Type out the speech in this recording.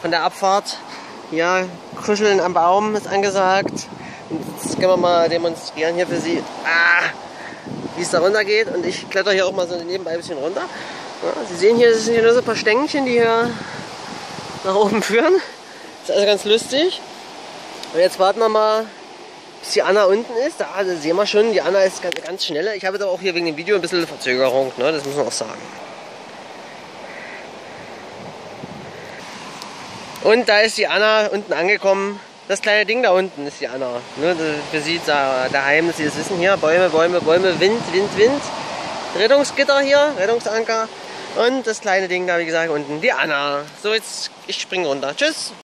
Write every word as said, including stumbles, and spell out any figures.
von der Abfahrt. Ja, Kuscheln am Baum ist angesagt. Und jetzt können wir mal demonstrieren hier für Sie, ah, wie es da runter geht. Und ich kletter hier auch mal so nebenbei ein bisschen runter. Ja, Sie sehen hier, das sind hier nur so ein paar Stängchen, die hier nach oben führen. Das ist also ganz lustig. Und jetzt warten wir mal, bis die Anna unten ist. Da also sehen wir schon, die Anna ist ganz, ganz schnell. Ich habe jetzt aber auch hier wegen dem Video ein bisschen Verzögerung, ne? Das muss man auch sagen. Und da ist die Anna unten angekommen. Das kleine Ding da unten ist die Anna. Ne? Für Sie da, daheim, dass Sie das wissen hier. Bäume, Bäume, Bäume, Wind, Wind, Wind. Rettungsgitter hier, Rettungsanker. Und das kleine Ding da, wie gesagt, unten die Anna. So, jetzt ich springe runter. Tschüss.